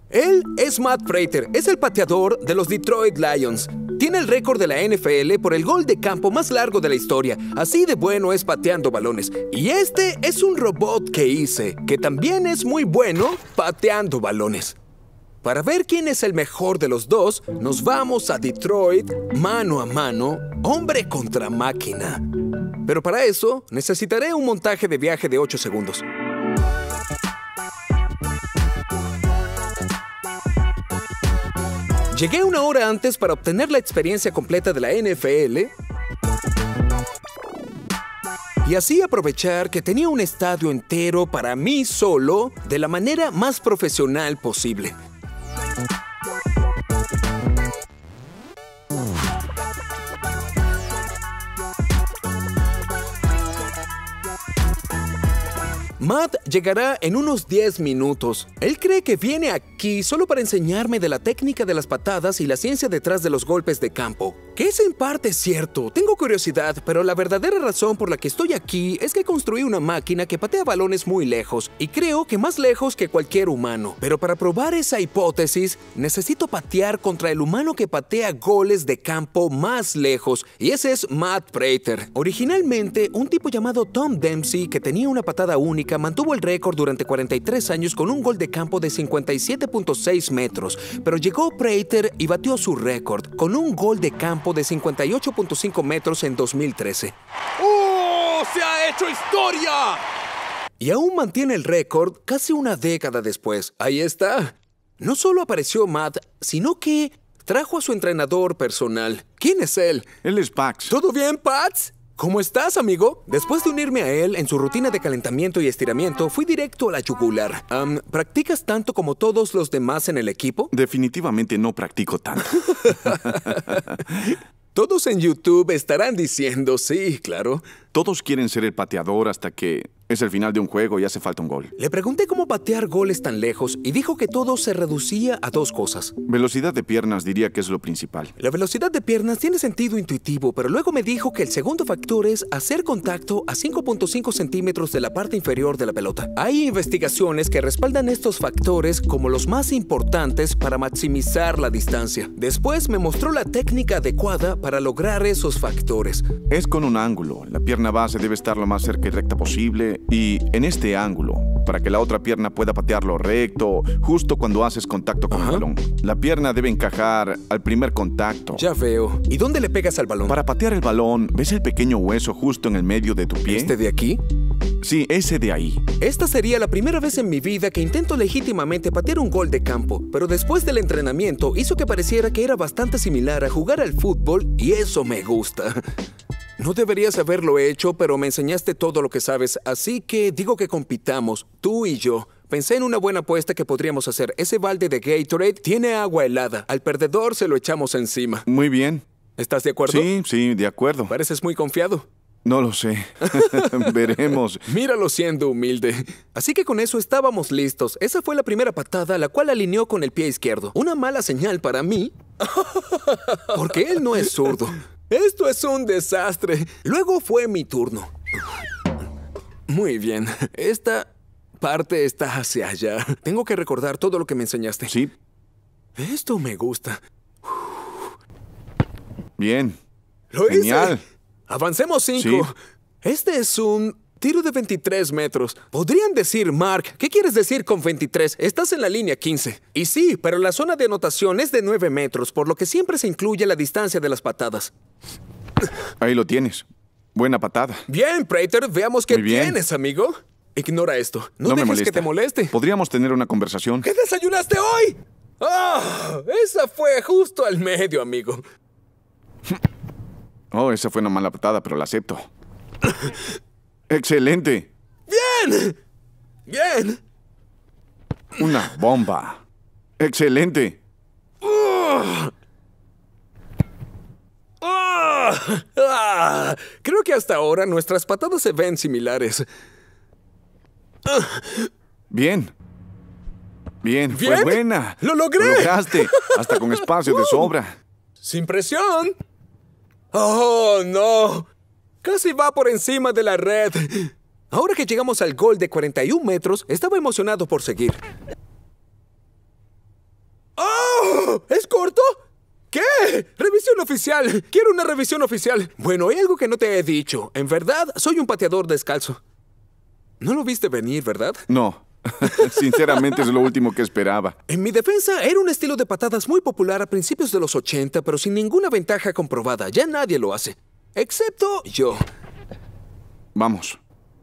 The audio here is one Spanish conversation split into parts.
Él es Matt Prater, es el pateador de los Detroit Lions. Tiene el récord de la NFL por el gol de campo más largo de la historia. Así de bueno es pateando balones. Y este es un robot que hice, que también es muy bueno pateando balones. Para ver quién es el mejor de los dos, nos vamos a Detroit, mano a mano, hombre contra máquina. Pero para eso, necesitaré un montaje de viaje de 8 segundos. Llegué una hora antes para obtener la experiencia completa de la NFL y así aprovechar que tenía un estadio entero para mí solo de la manera más profesional posible. Matt llegará en unos 10 minutos. Él cree que viene aquí solo para enseñarme de la técnica de las patadas y la ciencia detrás de los golpes de campo. Que es en parte cierto. Tengo curiosidad, pero la verdadera razón por la que estoy aquí es que construí una máquina que patea balones muy lejos, y creo que más lejos que cualquier humano. Pero para probar esa hipótesis, necesito patear contra el humano que patea goles de campo más lejos, y ese es Matt Prater. Originalmente, un tipo llamado Tom Dempsey, que tenía una patada única, mantuvo el récord durante 43 años con un gol de campo de 57.6 metros, pero llegó Prater y batió su récord con un gol de campo de 58.5 metros en 2013. ¡Oh! ¡Se ha hecho historia! Y aún mantiene el récord casi una década después. Ahí está. No solo apareció Matt, sino que trajo a su entrenador personal. ¿Quién es él? Él es Pax. ¿Todo bien, Pats? ¿Cómo estás, amigo? Después de unirme a él en su rutina de calentamiento y estiramiento, fui directo a la yugular. ¿Practicas tanto como todos los demás en el equipo? Definitivamente no practico tanto. Todos en YouTube estarán diciendo sí, claro. Todos quieren ser el pateador hasta que es el final de un juego y hace falta un gol. Le pregunté cómo patear goles tan lejos y dijo que todo se reducía a 2 cosas. Velocidad de piernas diría que es lo principal. La velocidad de piernas tiene sentido intuitivo, pero luego me dijo que el segundo factor es hacer contacto a 5.5 centímetros de la parte inferior de la pelota. Hay investigaciones que respaldan estos factores como los más importantes para maximizar la distancia. Después me mostró la técnica adecuada para lograr esos factores. Es con un ángulo. La pierna base debe estar lo más cerca y recta posible, y en este ángulo, para que la otra pierna pueda patearlo recto, justo cuando haces contacto con el balón. La pierna debe encajar al primer contacto. Ya veo. ¿Y dónde le pegas al balón? Para patear el balón, ¿ves el pequeño hueso justo en el medio de tu pie? ¿Este de aquí? Sí, ese de ahí. Esta sería la primera vez en mi vida que intento legítimamente patear un gol de campo, pero después del entrenamiento hizo que pareciera que era bastante similar a jugar al fútbol, y eso me gusta. No deberías haberlo hecho, pero me enseñaste todo lo que sabes, así que digo que compitamos, tú y yo. Pensé en una buena apuesta que podríamos hacer. Ese balde de Gatorade tiene agua helada. Al perdedor se lo echamos encima. Muy bien. ¿Estás de acuerdo? Sí, de acuerdo. Pareces muy confiado. No lo sé. Veremos. Míralo siendo humilde. Así que con eso estábamos listos. Esa fue la primera patada, la cual alineó con el pie izquierdo. Una mala señal para mí, porque él no es zurdo. Esto es un desastre. Luego fue mi turno. Muy bien. Esta parte está hacia allá. Tengo que recordar todo lo que me enseñaste. Sí. Esto me gusta. Bien. ¡Lo hice! Genial. Avancemos 5. Sí. Este es un tiro de 23 metros. Podrían decir, Mark, ¿qué quieres decir con 23? Estás en la línea 15. Y sí, pero la zona de anotación es de 9 metros, por lo que siempre se incluye la distancia de las patadas. Ahí lo tienes. Buena patada. Bien, Prater, veamos qué Muy bien. tienes, amigo. Ignora esto. No me dejes molesta. que te moleste. Podríamos tener una conversación. ¿Qué desayunaste hoy? ¡Ah! Esa fue justo al medio, amigo. Oh, esa fue una mala patada, pero la acepto. ¡Excelente! ¡Bien! ¡Bien! Una bomba. ¡Excelente! Creo que hasta ahora nuestras patadas se ven similares. Bien. Bien, ¿Bien? fue buena. ¡Lo logré! Lo lograste, hasta con espacio de sobra. ¡Sin presión! ¡Oh, no! Casi va por encima de la red. Ahora que llegamos al gol de 41 metros, estaba emocionado por seguir. ¿Es corto? ¿Qué? ¡Revisión oficial! ¡Quiero una revisión oficial! Bueno, hay algo que no te he dicho. En verdad, soy un pateador descalzo. No lo viste venir, ¿verdad? No. Sinceramente es lo último que esperaba. En mi defensa, era un estilo de patadas muy popular a principios de los 80, pero sin ninguna ventaja comprobada. Ya nadie lo hace. Excepto yo. Vamos.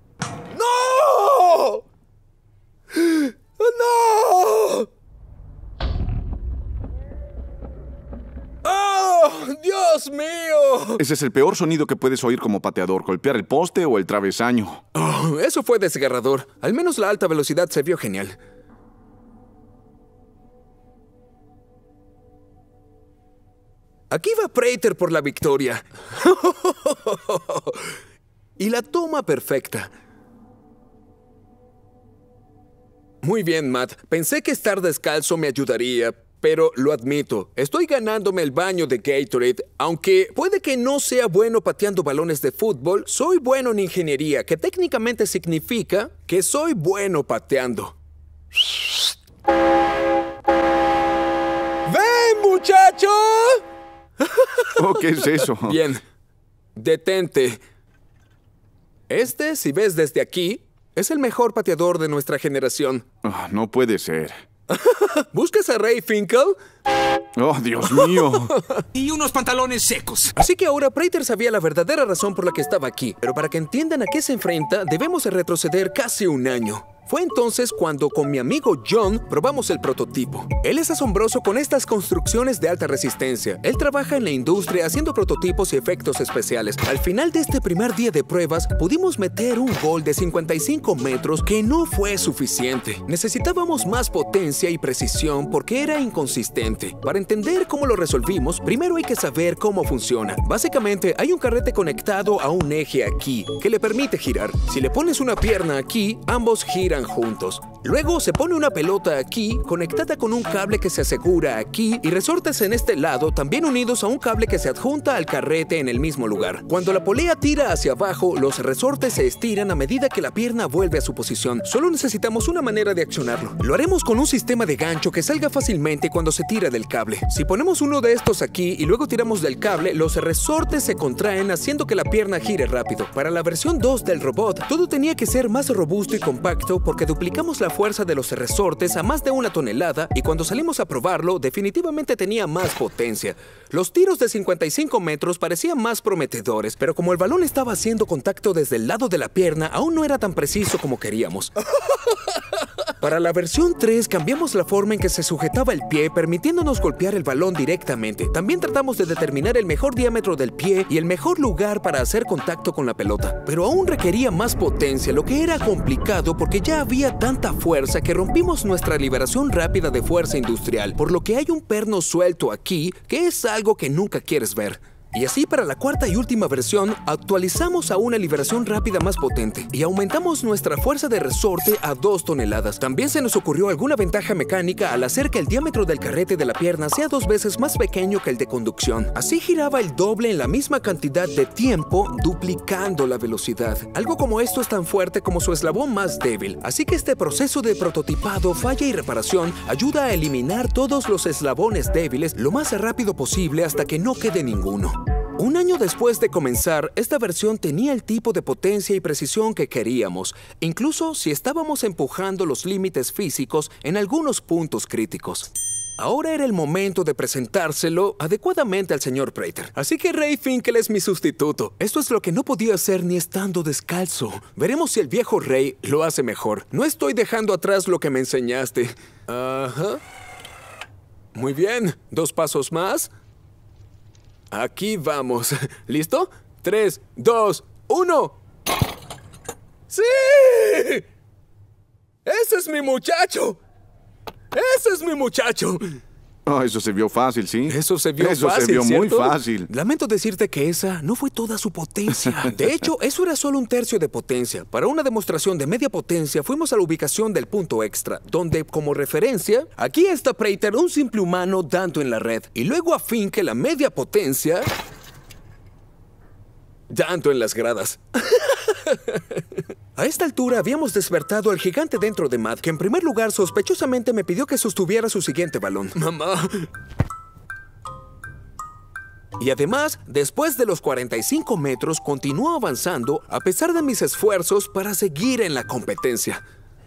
¡No! ¡No! ¡Oh, Dios mío! Ese es el peor sonido que puedes oír como pateador, golpear el poste o el travesaño. Oh, eso fue desgarrador. Al menos la alta velocidad se vio genial. Aquí va Prater por la victoria. Y la toma perfecta. Muy bien, Matt. Pensé que estar descalzo me ayudaría, pero lo admito, estoy ganándome el baño de Gatorade. Aunque puede que no sea bueno pateando balones de fútbol, soy bueno en ingeniería, que técnicamente significa que soy bueno pateando. ¡Ven, muchacho! Oh, ¿qué es eso? Bien. Detente. Este, si ves desde aquí, es el mejor pateador de nuestra generación. Oh, no puede ser. ¿Buscas a Ray Finkel? Oh, Dios mío. Y unos pantalones secos. Así que ahora Prater sabía la verdadera razón por la que estaba aquí. Pero para que entiendan a qué se enfrenta, debemos retroceder casi un año. Fue entonces cuando con mi amigo John probamos el prototipo. Él es asombroso con estas construcciones de alta resistencia. Él trabaja en la industria haciendo prototipos y efectos especiales. Al final de este primer día de pruebas, pudimos meter un gol de 55 metros que no fue suficiente. Necesitábamos más potencia y precisión porque era inconsistente. Para entender cómo lo resolvimos, primero hay que saber cómo funciona. Básicamente, hay un carrete conectado a un eje aquí que le permite girar. Si le pones una pierna aquí, ambos giran juntos. Luego se pone una pelota aquí, conectada con un cable que se asegura aquí y resortes en este lado, también unidos a un cable que se adjunta al carrete en el mismo lugar. Cuando la polea tira hacia abajo, los resortes se estiran a medida que la pierna vuelve a su posición. Solo necesitamos una manera de accionarlo. Lo haremos con un sistema de gancho que salga fácilmente cuando se tira del cable. Si ponemos uno de estos aquí y luego tiramos del cable, los resortes se contraen haciendo que la pierna gire rápido. Para la versión 2 del robot, todo tenía que ser más robusto y compacto porque duplicamos la fuerza de los resortes a más de 1 tonelada y cuando salimos a probarlo, definitivamente tenía más potencia. Los tiros de 55 metros parecían más prometedores, pero como el balón estaba haciendo contacto desde el lado de la pierna, aún no era tan preciso como queríamos. Para la versión 3 cambiamos la forma en que se sujetaba el pie, permitiéndonos golpear el balón directamente. También tratamos de determinar el mejor diámetro del pie y el mejor lugar para hacer contacto con la pelota. Pero aún requería más potencia, lo que era complicado porque ya había tanta fuerza que rompimos nuestra liberación rápida de fuerza industrial, por lo que hay un perno suelto aquí que es algo que nunca quieres ver. Y así para la cuarta y última versión, actualizamos a una liberación rápida más potente y aumentamos nuestra fuerza de resorte a 2 toneladas. También se nos ocurrió alguna ventaja mecánica al hacer que el diámetro del carrete de la pierna sea 2 veces más pequeño que el de conducción. Así giraba el doble en la misma cantidad de tiempo, duplicando la velocidad. Algo como esto es tan fuerte como su eslabón más débil. Así que este proceso de prototipado, falla y reparación ayuda a eliminar todos los eslabones débiles lo más rápido posible hasta que no quede ninguno. Un año después de comenzar, esta versión tenía el tipo de potencia y precisión que queríamos, incluso si estábamos empujando los límites físicos en algunos puntos críticos. Ahora era el momento de presentárselo adecuadamente al señor Prater. Así que Ray Finkel es mi sustituto. Esto es lo que no podía hacer ni estando descalzo. Veremos si el viejo Ray lo hace mejor. No estoy dejando atrás lo que me enseñaste. Ajá. Muy bien. 2 pasos más. Aquí vamos. ¿Listo? 3, 2, 1. ¡Sí! ¡Ese es mi muchacho! ¡Ese es mi muchacho! Oh, eso se vio fácil, ¿sí? Eso se vio Eso fácil, se vio muy ¿cierto? fácil. Lamento decirte que esa no fue toda su potencia. De hecho, eso era solo 1/3 de potencia. Para una demostración de media potencia, fuimos a la ubicación del punto extra, donde, como referencia, aquí está Prater, un simple humano dando en la red. Y luego a Finkel la media potencia, dando en las gradas. A esta altura habíamos despertado al gigante dentro de Matt, que en primer lugar sospechosamente me pidió que sostuviera su siguiente balón. ¡Mamá! Y además, después de los 45 metros, continuó avanzando a pesar de mis esfuerzos para seguir en la competencia.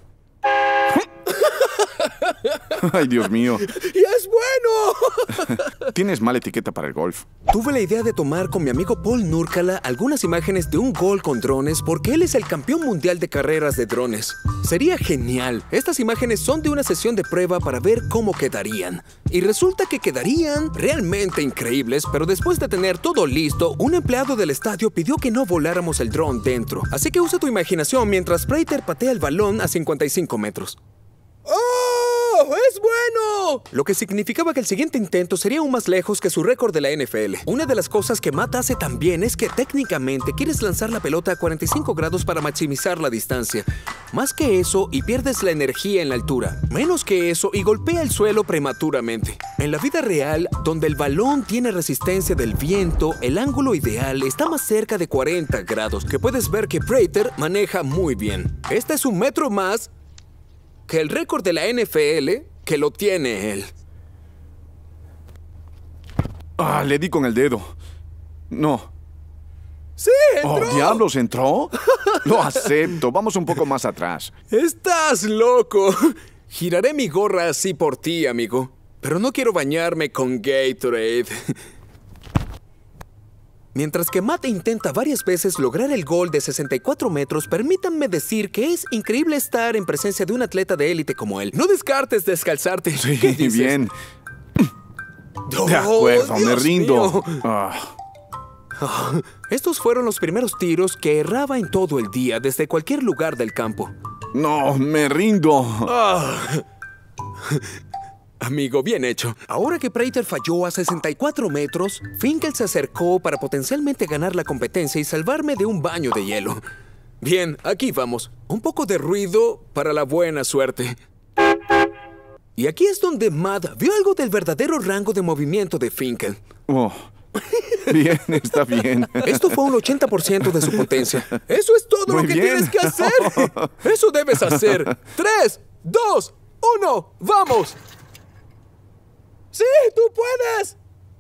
¡Ay, Dios mío! ¡Y es bueno! Tienes mala etiqueta para el golf. Tuve la idea de tomar con mi amigo Paul Nurkala algunas imágenes de un gol con drones porque él es el campeón mundial de carreras de drones. Sería genial. Estas imágenes son de una sesión de prueba para ver cómo quedarían. Y resulta que quedarían realmente increíbles, pero después de tener todo listo, un empleado del estadio pidió que no voláramos el dron dentro. Así que usa tu imaginación mientras Prater patea el balón a 55 metros. ¡Oh! ¡Es bueno! Lo que significaba que el siguiente intento sería aún más lejos que su récord de la NFL. Una de las cosas que Matt hace también es que técnicamente quieres lanzar la pelota a 45 grados para maximizar la distancia. Más que eso y pierdes la energía en la altura. Menos que eso y golpea el suelo prematuramente. En la vida real, donde el balón tiene resistencia del viento, el ángulo ideal está más cerca de 40 grados, que puedes ver que Prater maneja muy bien. Este es un metro más que el récord de la NFL que lo tiene él. Ah, le di con el dedo. No. ¡Sí, entró! ¡Oh, diablos! ¿Entró? Lo acepto. Vamos un poco más atrás. ¡Estás loco! Giraré mi gorra así por ti, amigo. Pero no quiero bañarme con Gatorade. Mientras que Matt intenta varias veces lograr el gol de 64 metros, permítanme decir que es increíble estar en presencia de un atleta de élite como él. No descartes descalzarte. Sí, ¿Qué dices? bien. Oh, De acuerdo, me Dios rindo. mío. Ah. Estos fueron los primeros tiros que erraba en todo el día, desde cualquier lugar del campo. No, me rindo. Amigo, bien hecho. Ahora que Prater falló a 64 metros, Finkel se acercó para potencialmente ganar la competencia y salvarme de un baño de hielo. Bien, aquí vamos. Un poco de ruido para la buena suerte. Y aquí es donde Matt vio algo del verdadero rango de movimiento de Finkel. Oh. Bien, está bien. Esto fue un 80% de su potencia. Eso es todo Muy lo que bien. tienes que hacer. Eso debes hacer. 3, 2, 1, ¡vamos! ¡Sí, tú puedes!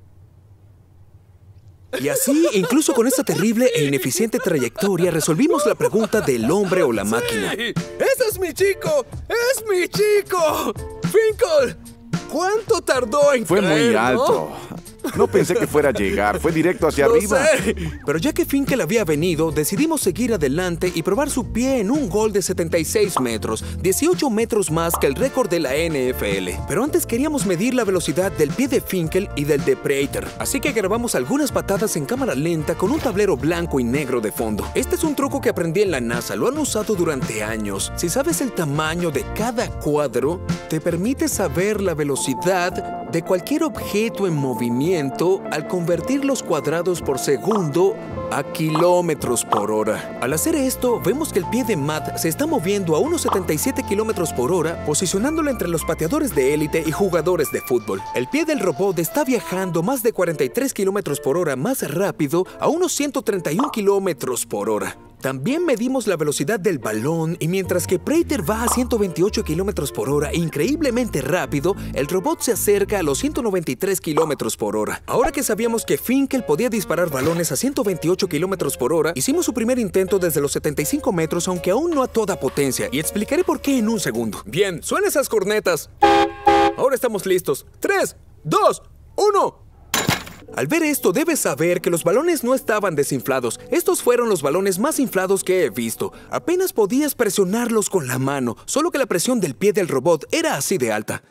Y así, incluso con esta terrible e ineficiente trayectoria, resolvimos la pregunta del hombre o la máquina. ¡Sí! ¡Ese es mi chico! ¡Es mi chico! ¡Finkel! ¿Cuánto tardó en Fue caer, muy alto. No pensé que fuera a llegar. Fue directo hacia Lo arriba. sé. Pero ya que Finkel había venido, decidimos seguir adelante y probar su pie en un gol de 76 metros, 18 metros más que el récord de la NFL. Pero antes queríamos medir la velocidad del pie de Finkel y del de Prater. Así que grabamos algunas patadas en cámara lenta con un tablero blanco y negro de fondo. Este es un truco que aprendí en la NASA. Lo han usado durante años. Si sabes el tamaño de cada cuadro, te permite saber la velocidad de cualquier objeto en movimiento al convertir los cuadrados por segundo a kilómetros por hora. Al hacer esto, vemos que el pie de Matt se está moviendo a unos 77 kilómetros por hora, posicionándolo entre los pateadores de élite y jugadores de fútbol. El pie del robot está viajando más de 43 kilómetros por hora más rápido a unos 131 kilómetros por hora. También medimos la velocidad del balón y mientras que Prater va a 128 kilómetros por hora increíblemente rápido, el robot se acerca a los 193 kilómetros por hora. Ahora que sabíamos que Finkel podía disparar balones a 128 kilómetros por hora, hicimos su primer intento desde los 75 metros, aunque aún no a toda potencia, y explicaré por qué en un segundo. Bien, suena esas cornetas. Ahora estamos listos. 3, 2, 1... Al ver esto, debes saber que los balones no estaban desinflados. Estos fueron los balones más inflados que he visto. Apenas podías presionarlos con la mano, solo que la presión del pie del robot era así de alta.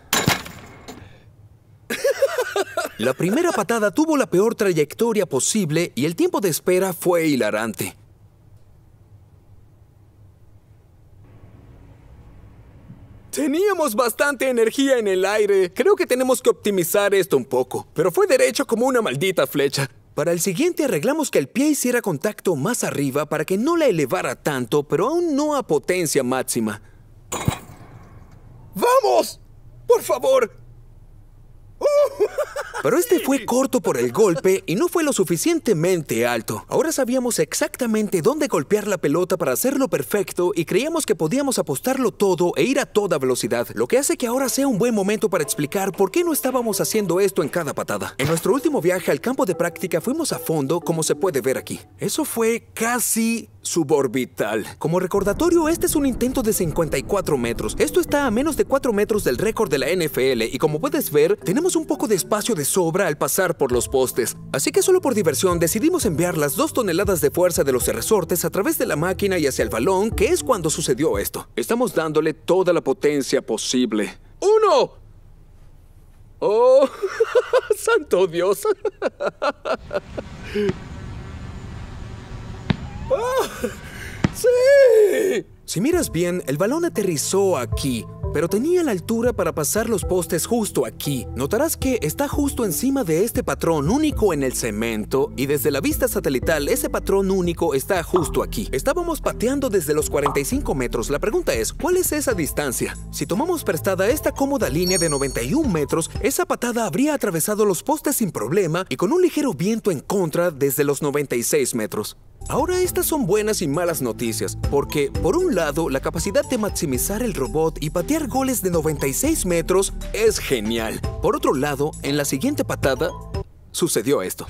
La primera patada tuvo la peor trayectoria posible y el tiempo de espera fue hilarante. Teníamos bastante energía en el aire. Creo que tenemos que optimizar esto un poco. Pero fue derecho como una maldita flecha. Para el siguiente arreglamos que el pie hiciera contacto más arriba para que no la elevara tanto, pero aún no a potencia máxima. ¡Vamos! ¡Por favor! Pero este fue corto por el golpe y no fue lo suficientemente alto. Ahora sabíamos exactamente dónde golpear la pelota para hacerlo perfecto y creíamos que podíamos apostarlo todo e ir a toda velocidad, lo que hace que ahora sea un buen momento para explicar por qué no estábamos haciendo esto en cada patada. En nuestro último viaje al campo de práctica fuimos a fondo, como se puede ver aquí. Eso fue casi suborbital. Como recordatorio, este es un intento de 54 metros. Esto está a menos de 4 metros del récord de la NFL y como puedes ver, tenemos un poco de espacio de sobra al pasar por los postes. Así que solo por diversión decidimos enviar las 2 toneladas de fuerza de los resortes a través de la máquina y hacia el balón, que es cuando sucedió esto. Estamos dándole toda la potencia posible. ¡1! ¡Oh! ¡Santo Dios! ¡Oh! ¡Sí! Si miras bien, el balón aterrizó aquí, pero tenía la altura para pasar los postes justo aquí. Notarás que está justo encima de este patrón único en el cemento y desde la vista satelital ese patrón único está justo aquí. Estábamos pateando desde los 45 metros. La pregunta es, ¿cuál es esa distancia? Si tomamos prestada esta cómoda línea de 91 metros, esa patada habría atravesado los postes sin problema y con un ligero viento en contra desde los 96 metros. Ahora estas son buenas y malas noticias, porque por un lado la capacidad de maximizar el robot y patear goles de 96 metros es genial. Por otro lado, en la siguiente patada, sucedió esto.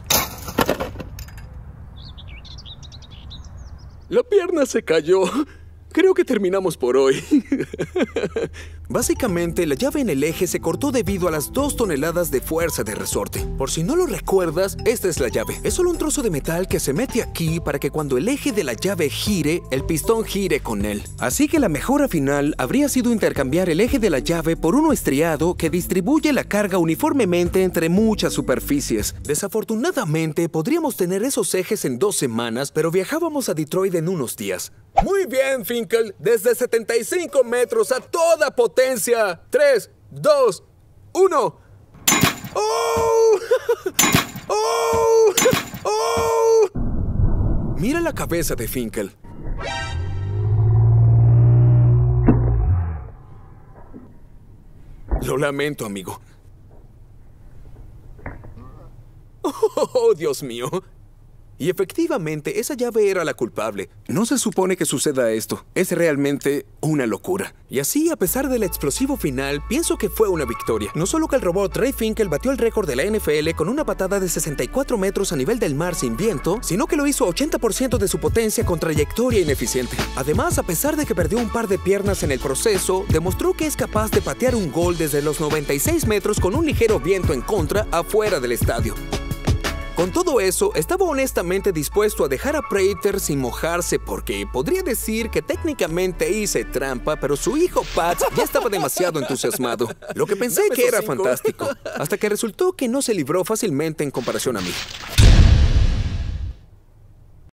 La pierna se cayó. Creo que terminamos por hoy. Básicamente, la llave en el eje se cortó debido a las 2 toneladas de fuerza de resorte. Por si no lo recuerdas, esta es la llave. Es solo un trozo de metal que se mete aquí para que cuando el eje de la llave gire, el pistón gire con él. Así que la mejora final habría sido intercambiar el eje de la llave por uno estriado que distribuye la carga uniformemente entre muchas superficies. Desafortunadamente, podríamos tener esos ejes en 2 semanas, pero viajábamos a Detroit en unos días. Muy bien, Finkel. Desde 75 metros a toda potencia. 3, 2, 1. ¡Oh! ¡Oh! ¡Oh! Mira la cabeza de Finkel. Lo lamento, amigo. ¡Oh, Dios mío! Y efectivamente, esa llave era la culpable. No se supone que suceda esto. Es realmente una locura. Y así, a pesar del explosivo final, pienso que fue una victoria. No solo que el robot Ray Finkel batió el récord de la NFL con una patada de 64 metros a nivel del mar sin viento, sino que lo hizo 80% de su potencia con trayectoria ineficiente. Además, a pesar de que perdió un par de piernas en el proceso, demostró que es capaz de patear un gol desde los 96 metros con un ligero viento en contra afuera del estadio. Con todo eso, estaba honestamente dispuesto a dejar a Prater sin mojarse porque podría decir que técnicamente hice trampa, pero su hijo Pat ya estaba demasiado entusiasmado. Lo que pensé que era fantástico, hasta que resultó que no se libró fácilmente en comparación a mí.